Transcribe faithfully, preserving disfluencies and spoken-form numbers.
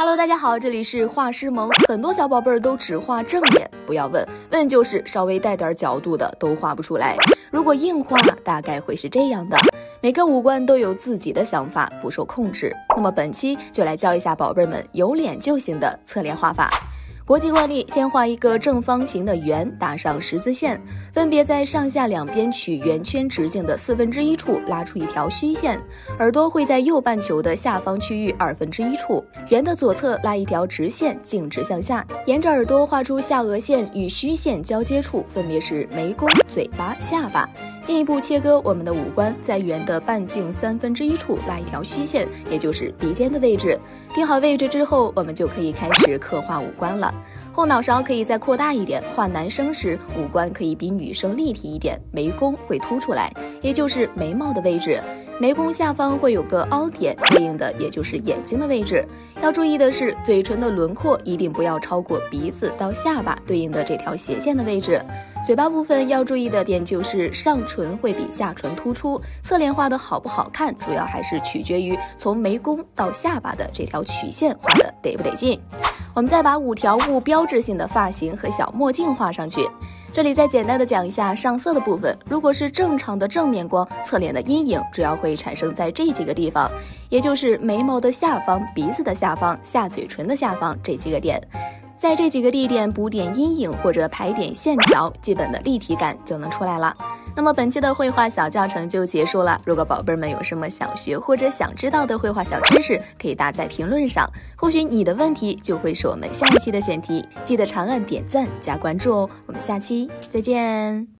Hello， 大家好，这里是画师萌。很多小宝贝儿都只画正脸，不要问，问就是稍微带点角度的都画不出来。如果硬画，大概会是这样的。每个五官都有自己的想法，不受控制。那么本期就来教一下宝贝们有脸就行的侧脸画法。国际惯例，先画一个正方形的圆，打上十字线，分别在上下两边取圆圈直径的四分之一处拉出一条虚线，耳朵会在右半球的下方区域二分之一处，圆的左侧拉一条直线径直向下，沿着耳朵画出下颚线与虚线交接处分别是眉弓、嘴巴、下巴。进一步切割我们的五官，在圆的半径三分之一处拉一条虚线，也就是鼻尖的位置。定好位置之后，我们就可以开始刻画五官了。后脑勺可以再扩大一点，画男生时五官可以比女生立体一点，眉弓会凸出来，也就是眉毛的位置。眉弓下方会有个凹点，对应的也就是眼睛的位置。要注意的是，嘴唇的轮廓一定不要超过鼻子到下巴对应的这条斜线的位置。嘴巴部分要注意的点就是上唇会比下唇突出，侧脸画的好不好看，主要还是取决于从眉弓到下巴的这条曲线画的得不得劲。我们再把五条悟标志性的发型和小墨镜画上去。这里再简单的讲一下上色的部分。如果是正常的正面光，侧脸的阴影主要会产生在这几个地方，也就是眉毛的下方、鼻子的下方、下嘴唇的下方这几个点。在这几个地点补点阴影或者排点线条，基本的立体感就能出来了。那么本期的绘画小教程就结束了。如果宝贝们有什么想学或者想知道的绘画小知识，可以打在评论上，或许你的问题就会是我们下一期的选题。记得长按点赞加关注哦，我们下期再见。